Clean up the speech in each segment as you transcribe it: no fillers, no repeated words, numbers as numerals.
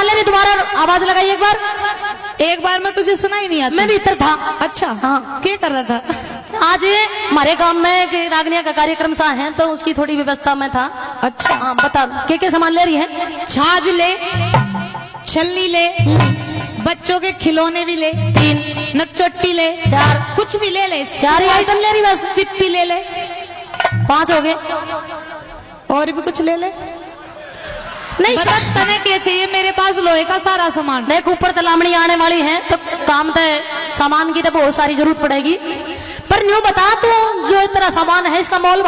सामान लेने दोबारा आवाज लगाई एक बार मैं तुझे सुना ही नहीं आता। मैं भी इधर था। अच्छा हाँ, क्या कर रहा था? आज हमारे गांव में रागनिया का कार्यक्रम सा है तो उसकी थोड़ी व्यवस्था में था। अच्छा हाँ बता, क्या सामान ले रही है? छाछ ले, छलनी ले, बच्चों के खिलौने भी ले, 3, नकचोटी ले, 4, कुछ भी ले ले, 4 आइटम ले रही बस। सिप्पी ले ले, 5 हो गए। और भी कुछ ले ले। नहीं बता तने क्या चाहिए? मेरे पास लोहे का सारा सामान। देख ऊपर तलामणी आने वाली है तो काम तो सामान की तो बहुत सारी जरूरत पड़ेगी, पर न्यू बता तू जो तेरा सामान है इसका मोल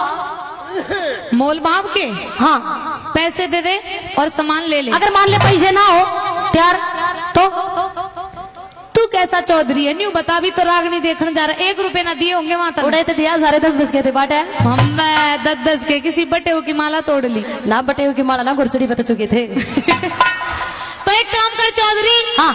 भाव के? हाँ पैसे दे दे और सामान ले ले। अगर मान ले पैसे ना हो त्यार तो तू कैसा चौधरी है? न्यू बता, भी तो रागनी देखने जा रहा। 1 रुपए ना दिए होंगे वहां तक? उड़े तो दिया, 10.5 के थे बाटे। हम 10 के किसी बटे की माला तोड़ ली ना, बटे की माला ना गुरचड़ी बता चुके थे। तो एक काम कर चौधरी, हाँ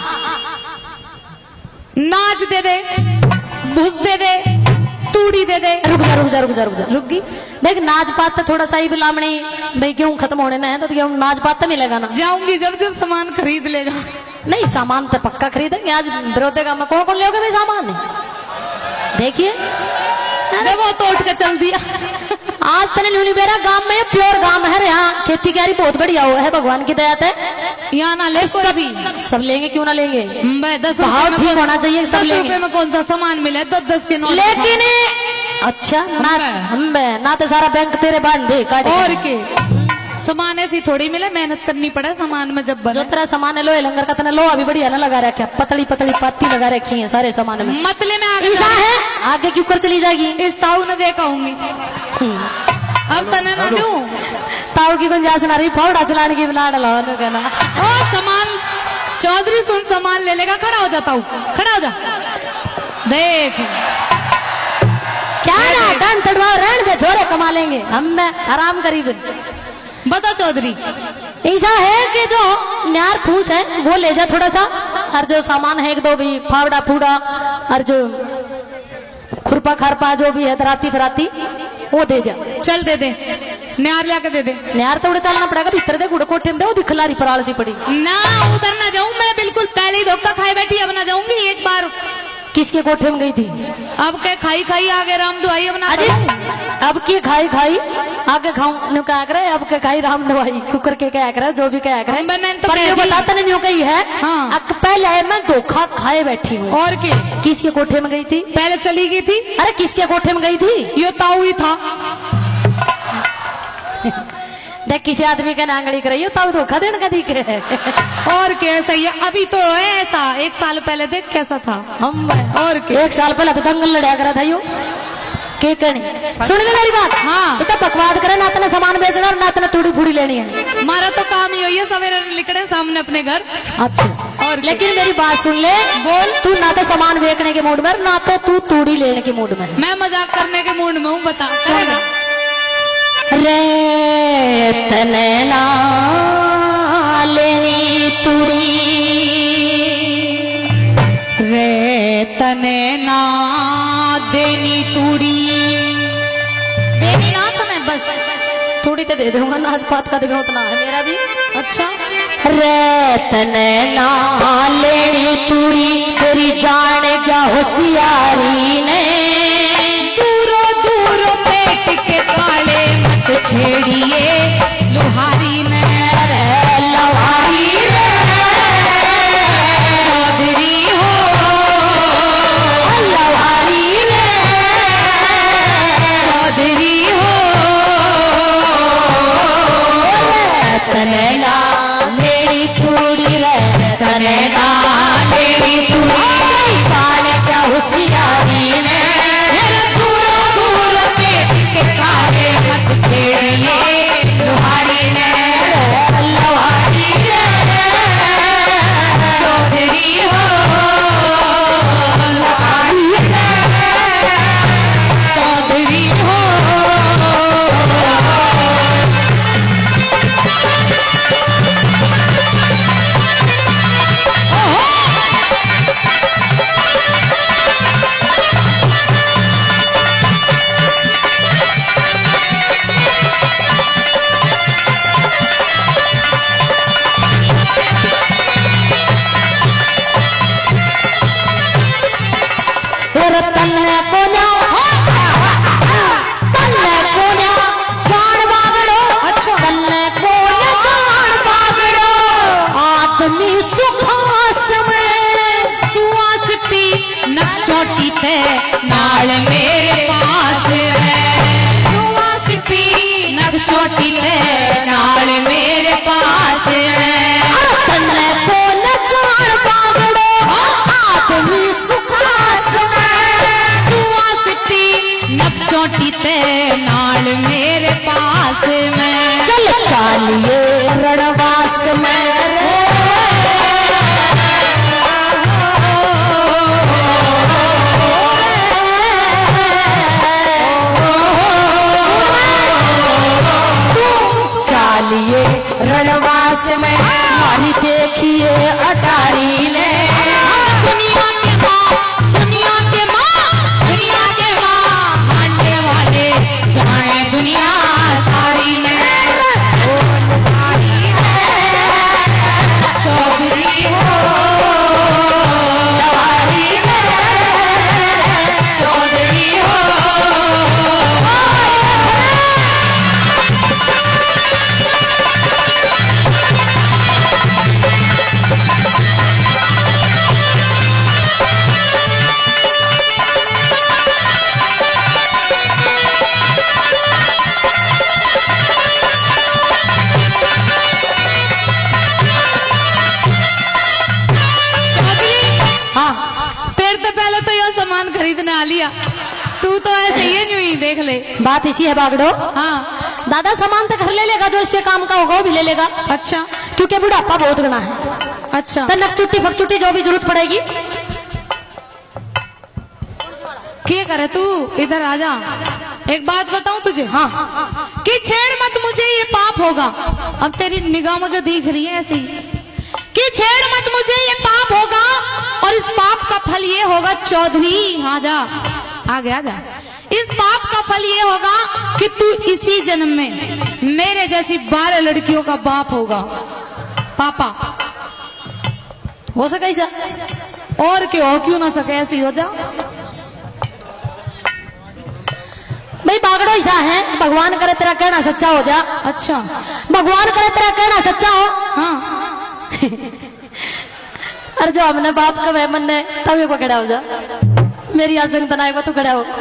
नाच दे दे, भूस दे दे, तूड़ी दे दे। रुक जा रुक गई। देख नाच पात तो थोड़ा सा ही बिलामणी भाई क्यों खत्म होने ना है तो क्यों नाच पात तो मिलेगा ना। जाऊंगी जब सामान खरीद लेगा। नहीं सामान तो पक्का खरीदेंगे आज विरोधे का में। कौन कौन ले भाई सामान? देखिए वो तो उठ के चल दिया। आज तने न्यूनी बेरा गांव में प्योर गांव है, यहाँ खेती कियारी बहुत बढ़िया हुआ है भगवान की दया से। यहाँ ना ले सभी, सब लेंगे क्यों ना लेंगे? 10 भाव ठीक होना चाहिए, सब 10 रुपए में कौन सा सामान मिले? 10 के नोट। लेकिन अच्छा ना तो सारा बैंक तेरे बांधे और के सामान ऐसी थोड़ी मिले, मेहनत करनी पड़े सामान में। जब जो तेरा सामान है लोहे लंगर का तना लोहा भी बढ़िया ना लगा रखा, पतली पतली पाती लगा रखी है सारे सामान में। मतले में आगे है आगे क्यों कर चली जाएगी? इस ताऊ ने देखा होंगी। अब तने ना दूं ताऊ की गुंजाइश ना रही, फावड़ा चलाने की बना डाला कहना। ओ सामान चौधरी सुन, सामान ले लेगा। खड़ा हो जा ताऊ, खड़ा हो जा। देख क्या ना डन तड़वा रहने दे, छोरे कमा लेंगे हम आराम करीब। बता चौधरी, ऐसा है कि जो न्यार फूस है वो ले जा थोड़ा सा, और जो सामान है 1-2 भी फावड़ा फूड़ा और जो खुरपा खरपा जो भी है दराती फराती वो दे जा। चल दे दे, न्यार ला के दे दे। न्यार तो उड़े चलना पड़ेगा, भीतर दे गुड़ कोठे में दे, वो दिखलारी पराल सी पड़ी ना। उधर ना जाऊं मैं, बिल्कुल पहले ही धोखा खाए बैठी। अब ना जाऊंगी। एक बार किसके कोठे में गई थी? अब क्या खाई खाई आगे राम दुआई। अब की खाई खाई आगे खाऊं क्या करे? अब के खाई राम दुआई कुकर के क्या करे? जो भी क्या करे मैंने तो बताता नहीं कही है। हाँ। अब पहले मैं धोखा खाए बैठी हूँ। और क्या? किसके कोठे में गई थी? पहले चली गई थी। अरे किसके कोठे में गई थी? ये ताऊ ही था। देख किसी आदमी का नांगड़ी कर रही हो ताऊ धोखा देने का दिख रहे है। और कैसा ही अभी तो ऐसा 1 साल पहले देख कैसा था हम। और क्या? 1 साल पहले तो दंगल लड़ा करा था यो के कहने। सुन ले मेरी बात। हाँ तो बकवाद करे, ना तना सामान बेचना और ना तना थोड़ी फूड़ी लेनी है। हमारा तो काम ही है सवेरे निकले सामने अपने घर। अच्छा और लेकिन मेरी बात सुन ले, बोल तू ना तो सामान बेचने के मूड में ना तो तू तूड़ी लेने के मूड में। मैं मजाक करने के मूड में हूँ। बता रे तने ना लेनी तूड़ी, रे तने ना देनी तूड़ी। देनी ना तो मैं बस थोड़ी तो दे दूंगा, नाच पात का तो उतना है मेरा भी। अच्छा रे तने ना लेनी तूड़ी, तेरी जान क्या होशियारी ने। दूरो दूरो पेट के काले मत छेड़िए लुहारी ने। लुहारी चौधरी हो, लुहारी चौधरी हो। तने ना लेनी तूड़ी, रे तने ना लेनी तूड़ी, जान क्या होशियारी ने। दूरो दूरो पेट के काले मत छेड़िए लुहारी ने। लुहारी चौधरी हो, चौधरी हो। चोटी ते नाल मेरे पास में चल चालिए रणवास में चालिए रणवास में मारी देखिए अटारी ने दुनिया के माँ दुनिया के माँ दुनिया के माँ मानने वाले जाने दुनिया सारी में चौधरी हो सवारी में चौधरी हो सामान खरीदने आ लिया तू तो ऐसे ही नहीं देख ले बात इसी है बागड़ो। हाँ दादा सामान तो घर ले लेगा, जो इसके काम का होगा वो भी ले लेगा। अच्छा क्योंकि बुढ़ापा बहुत गना है। अच्छा तो नकचुट्टी फकचुट्टी जो भी जरूरत पड़ेगी। क्या करे तू इधर आजा, एक बात बताऊं तुझे। हाँ कि छेड़ मत मुझे ये पाप होगा। अब तेरी निगाह मुझे दिख रही है ऐसी कि छेड़ मत मुझे ये पाप होगा और इस पाप का फल ये होगा चौधरी। हाँ जा आगे आजा। इस पाप का फल ये होगा कि तू इसी जन्म में मेरे जैसी 12 लड़कियों का बाप होगा। पापा हो सके ऐसा और क्यों क्यों ना सके ऐसी हो जा। भाई बागड़ो ऐसा है, भगवान करे तेरा कहना सच्चा हो जा। अच्छा भगवान करे तेरा कहना सच्चा हो। हाँ अरे जो हमने बाप का वह मन है तभी को खड़ा हो जा। मेरी आसन बनाए वो तो खड़ा हो।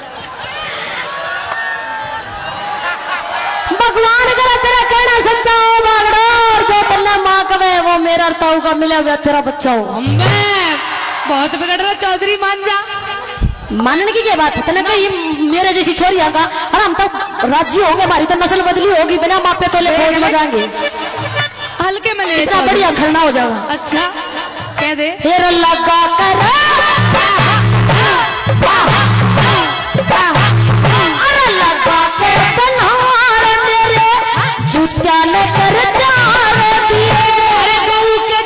भगवान करे तेरा कहना सच्चा हो बागड़ो, जो तन्ने माँ का वह वो मेरा अर्ताऊ का मिला हुआ तेरा बच्चा हो। मैं बहुत बिगड़ रहा चौधरी, मान जा। मानने की क्या बात है, तने कही मेरे जैसी छोरी आगा और हम तो राज्य होंगे, हमारी तो नस्ल बदली होगी, बिना मापे तो ले फौज में जाएंगे। हल्के में ले इतना बढ़िया खरना हो जाएगा। अच्छा कह दे तेरा लगा कर अरे लगा के तन्हार मेरे जूतिया न कर प्यार दिए। अरे गऊ के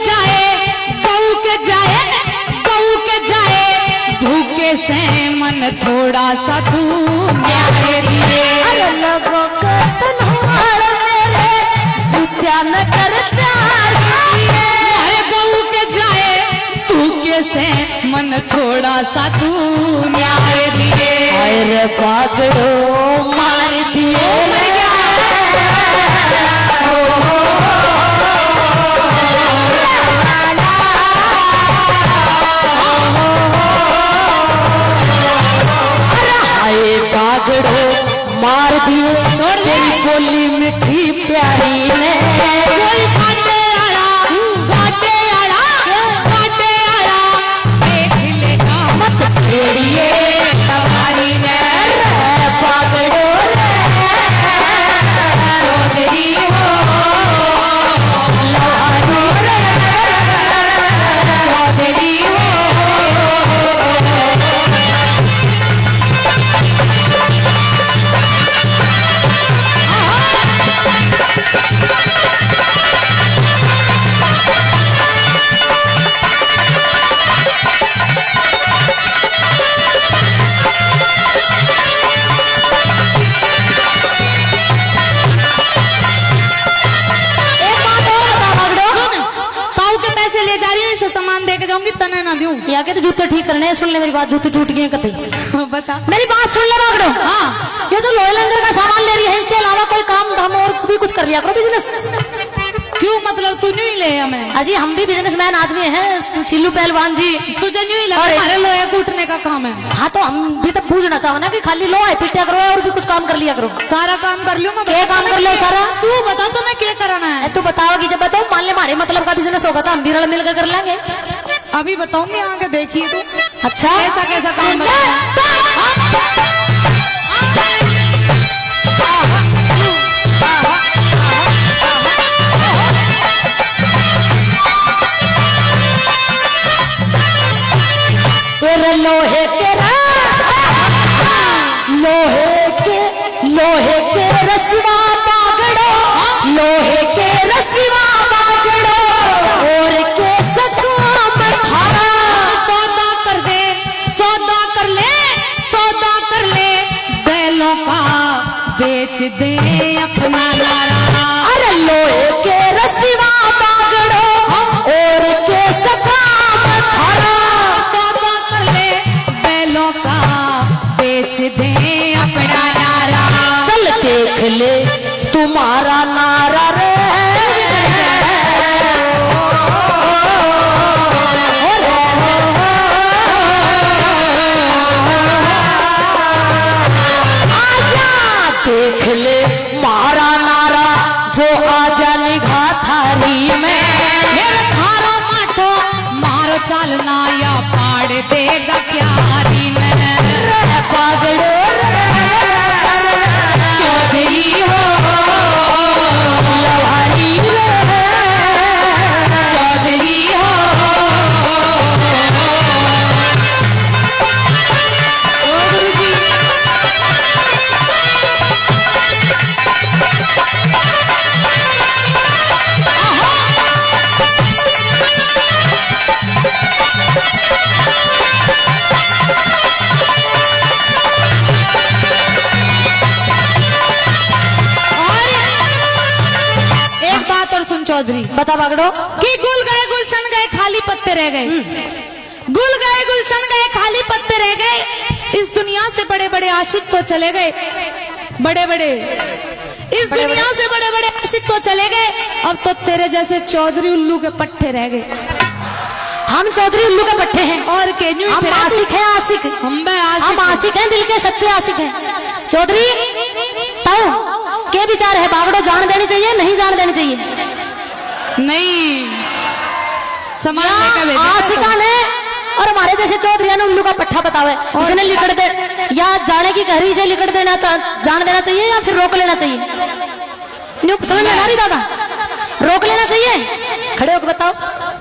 जाए भूखे से मन थोड़ा सा तू न्यारे दिए। अरे लगा के तन्हार मेरे जूतिया न कर प्यार दिए। अरे गऊ के जाए भूखे से मन थोड़ा सा तू न्यारे दिए। अरे पागड़ो मार दिए। पागड़ो मार दिए, छोड़ दे बोली मिठी प्यारी ने। कोई काटे आड़ा देख लेगा मत छेड़िए तुम्हारी ने। पागड़ो चौधरी हो चौधरी हो। सामान दे के जाऊंगी तना ना दूं। या के तो जूते ठीक करने हैं, सुन ले मेरी बात, जूते टूट गए कते। बता मेरी बात सुन ले बागड़ो। हाँ ये जो लोहे लंगर का सामान ले रही है, इसके अलावा कोई काम धाम और भी कुछ कर लिया करो बिजनेस। क्यों मतलब तू नहीं ले हमें? अजी हम भी बिजनेसमैन आदमी हैं, सिल्लू पहलवान जी। तुझे नहीं लगा हमारे लोहे कूटने का काम है? हाँ तो हम भी तो पूछना चाहो ना कि खाली लोहा पिटिया करो और भी कुछ काम कर लिया करो। सारा काम कर लूँ मैं। क्या काम कर लो सारा? तू बता तो मैं क्या कराना है? तू बताओगी, जब बताओ मान ले हमारे मतलब का बिजनेस होगा तो हम भी रल मिलकर कर लेंगे। अभी बताऊंगी आगे देखिए तू। अच्छा कैसा कैसा काम बताऊं। रसिवा बागड़ो, लोहे के रसिवा बागड़ो, और के सकाम थारा। सौदा कर दे, सौदा कर ले, सौदा कर ले, बैलों का बेच दे अपना नारा। अरे लोहे के रसिवा बागड़ो, और के सकाम थारा। सौदा कर ले, बैलों का बेच दे अपना नारा। चल देख ले तुम्हारा नारा रे। देख ले मारा नारा जो आजा निगाह थारी में। थारो माठो मारो चालना या पाड़ देगा क्यारी में। पागड़ो चौधरी हो लवारी चौधरी हो। ओ गुरुजी चौधरी बता बागड़ो कि गुल गए गुलशन गए खाली पत्ते रह गए। गुल गए गुलशन गए खाली पत्ते रह गए। इस दुनिया से बड़े बड़े आशिक तो चले गए, बड़े बड़े इस दुनिया से बड़े बड़े आशिक तो चले गए। अब तो तेरे जैसे चौधरी उल्लू के पट्टे रह गए। हम चौधरी उल्लू के पट्टे हैं और के हम आशिक हैं, आशिक हम आशिक हैं, दिल के सच्चे आशिक हैं। चौधरी तो क्या विचार है बागड़ो, जान देनी चाहिए नहीं जान देनी चाहिए? नहीं समाज आशिका ने और हमारे जैसे चौधरी ने उल्लू का पट्टा बतावे उसने लिकड़ दे, या जाने की गहरी से लिकड़ देना जान देना चाहिए या फिर रोक लेना चाहिए? समझ में आ रही दादा? रोक लेना चाहिए? खड़े होकर बताओ।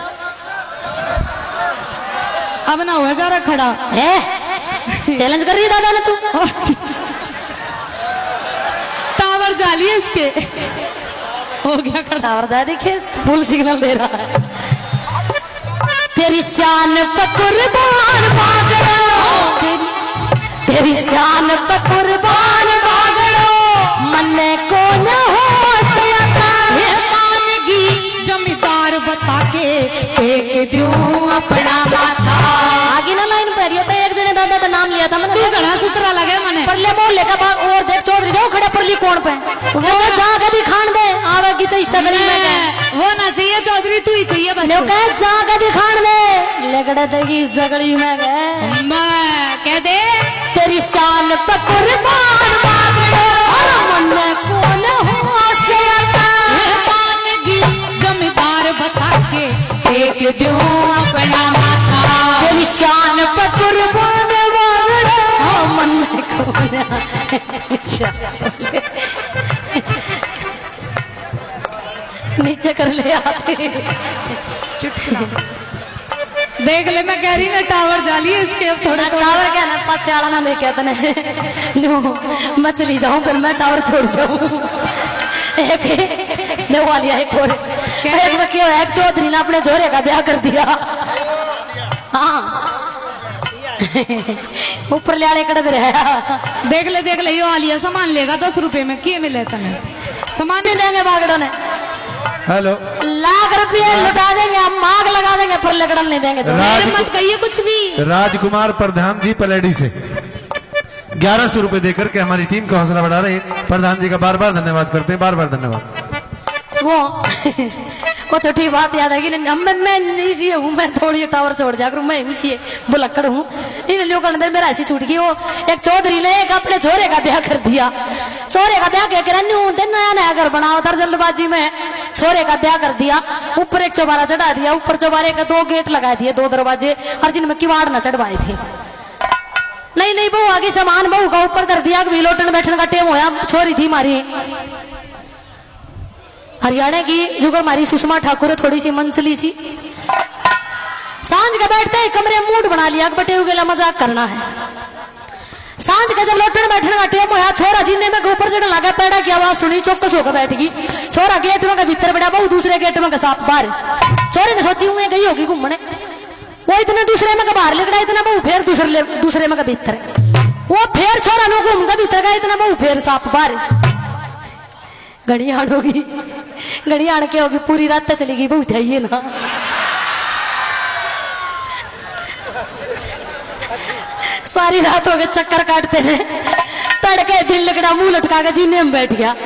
अब ना हुआ जा रहा खड़ा है, चैलेंज कर रही है दादा ने तू। टावर जाली है इसके, हो गया खड़ा। टावर जा, देखिए फुल सिग्नल दे रहा है। तेरी शान पर कुर्बान बागड़ो, तेरी शान पर कुर्बान बागड़ो, मन को न होश आता। ये मानगी जमींदार बता के एक दूं अपना माथा। आगे ना लाइन पर तो एक जने दादा का नाम लिया था मैंने। तू घना सुतरा लगे मने परले मोहल्ले का बाग और देख चौधरी दो खड़े परली कौन पे वो जा कभी खान दे आवेगी तो इस सगड़ी में वो ना चाहिए चौधरी, तू ही चाहिए बस। लोग कहे जा कभी खान दे लगड़ा देगी सगड़ी में गए। मैं कह दे तेरी शान पर कुर्बान बागड़ो, मन को न होश आता। ये मानगी जमींदार बता के एक दूं अपना माथा। तेरी शान पर कुर्बान बागड़ो, मन को न नीचे कर ले आते। देख ले मैं कह रही ना टावर जाली है इसके। अब थोड़ा टावर क्या ना पचाला ना देखे तने मैं चली जाऊं फिर मैं टावर छोड़ जाऊं। एक ने वाली एक और एक में क्यों एक चौधरी ने अपने जोरे का ब्याह कर दिया। हाँ ऊपर ले आले कड़क रहा। देख ले यो आलिया सामान लेगा 10 रुपए में किए मिले तने सामान नहीं देंगे बागड़ों ने। हेलो, लाख रुपये लुटा देंगे, हम मांग लगा देंगे पर लगड़न नहीं देंगे। तो मत कहिए कुछ भी। राजकुमार प्रधान जी पलेडी से 1100 रुपए देकर के हमारी टीम का हौसला बढ़ा रहे हैं। प्रधान जी का बार बार धन्यवाद करते हैं, बार बार धन्यवाद। वो छोटी बात याद है कि मैं नीचे हूँ, मैं थोड़ी टावर छोड़ जा करूँ, मैं नीचे बुलक्कड़ हूँ। इन लोगों के अंदर मेरा ऐसी छूट गई। वो एक चौधरी ने एक अपने छोरे का ब्याह कर दिया। छोरे का ब्याह क्या नया नया घर बनाओ उधर जल्दबाजी में छोरे का ब्याह कर दिया। ऊपर एक चौबारा चढ़ा दिया, ऊपर चौबारे के 2 गेट लगा दिए, 2 दरवाजे, और जिनमें किवाड़ न चढ़वाए थे। नहीं बहू आगे सामान बहू का ऊपर कर दिया। लोटन बैठने का टेम होया। छोरी थी मारी हरियाणा की जुगर मारी सुषमा ठाकुर, थोड़ी सी मंसली सी। सांझ का बैठते ही कमरे मूड बना लिया बटे उगेला मजाक करना है। सांझ के जब लौटने बैठने का टेम होया, छोरा जीने में ऊपर चढ़ने लगा, पैड़ा की आवाज सुनी, चौकस होकर बैठ गई। छोरा गेट में के भीतर बैठा, बहु दूसरे गेट में के साथ बाहर। छोरे ने सोची हुए गई होगी घूमने, वो इतने दूसरे में के बाहर लिखड़ा, इतना बहु फिर दूसरे में के भीतर, वो फिर छोरा नो घूम के भीतर गया, इतना बहु फिर साफ बाहर। घड़ियाण होगी, घड़ियाण के होगी, पूरी रात चली गई, बहुत है ये ना। सारी रात हो गए चक्कर काटते हैं, तड़के दिल लगड़ा मुंह लटका के जीने में बैठ गया।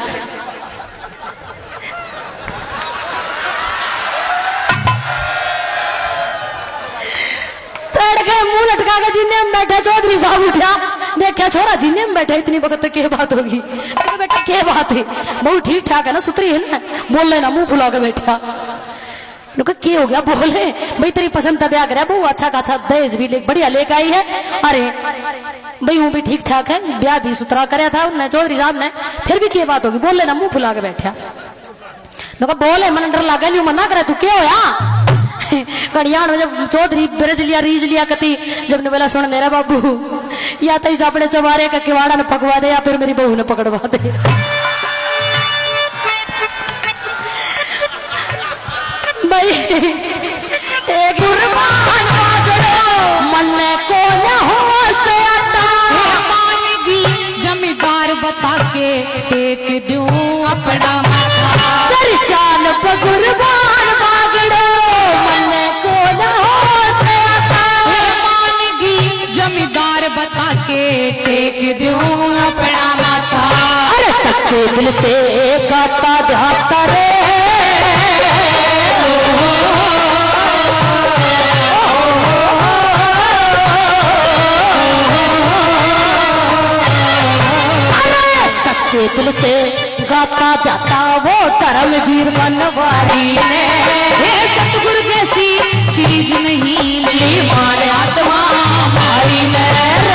तड़के मुंह लटका के जीने में बैठा। चौधरी साहब उठा, देखा छोरा जीने में बैठा, इतनी वक्त तक क्या बात होगी? बेटा क्या बात है? बहुत ठीक ठाक है ना, सुतरी है ना, बोल लेना, मुंह फुला के बैठा। क्या हो गया? बोले भाई तेरी पसंद का ब्याह करा, बहु अच्छा खासा दहेज भी बढ़िया लेके आई है। अरे भाई वो भी ठीक ठाक है, ब्याह भी सुतरा कराया था उन्हें चौधरी साहब ने, फिर भी क्या बात होगी? बोल लेना, मुंह फुला के बैठा। बोले मन डर लगा, नहीं मना करे, तू क्या होया? कड़ियाण में जब चौधरी ब्रज लिया, रीज लिया कती, जब ने बोला सुन मेरा बाबू, या तो अपने चबारे का किवाड़ा ने पकवा दे, या फिर मेरी बहू ने पकड़वा दे। भाई एक मन को न हो से आता, मानेगी जमींदार बता के टेक दूं अपना माथा, दर्शन पगुरबान मांगड़ो, मन को न हो से आता, मानेगी जमींदार बता के टेक दूं अपना माथा। अरे सच्चे दिल से गाता ध्याता रे, दिल से गाता जाता वो धर्मवीर बनवारी ने, सतगुरु जैसी चीज नहीं ली मान आत्मा हमारी ने।